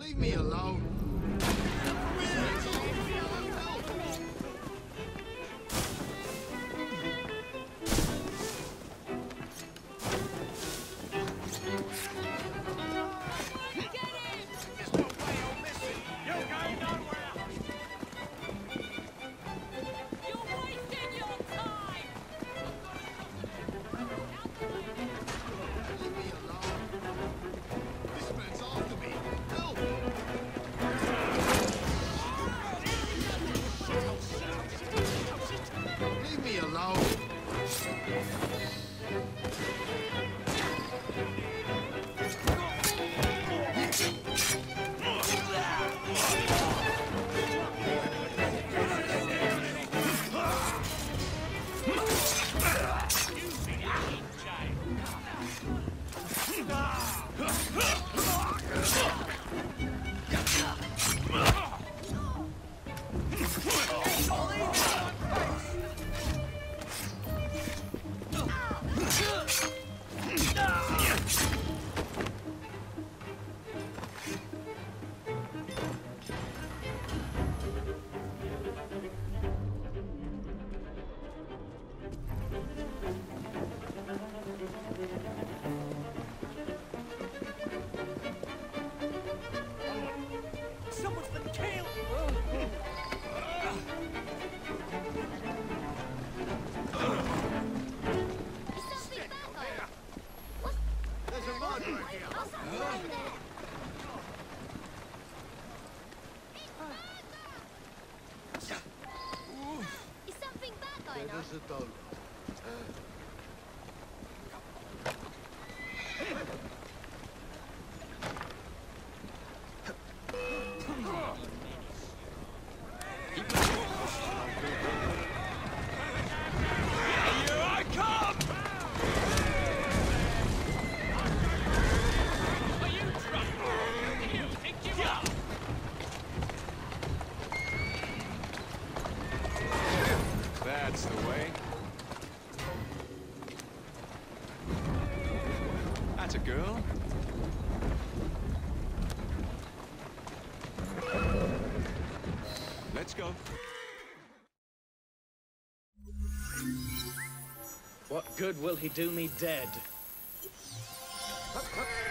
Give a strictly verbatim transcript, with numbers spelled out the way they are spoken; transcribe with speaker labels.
Speaker 1: Leave me alone.
Speaker 2: Someone's been killed!
Speaker 1: There's a murderer here.
Speaker 3: Is something bad going on?
Speaker 1: There's a dog.
Speaker 4: That's the way. That's a girl. Let's go.
Speaker 2: What good will he do me dead?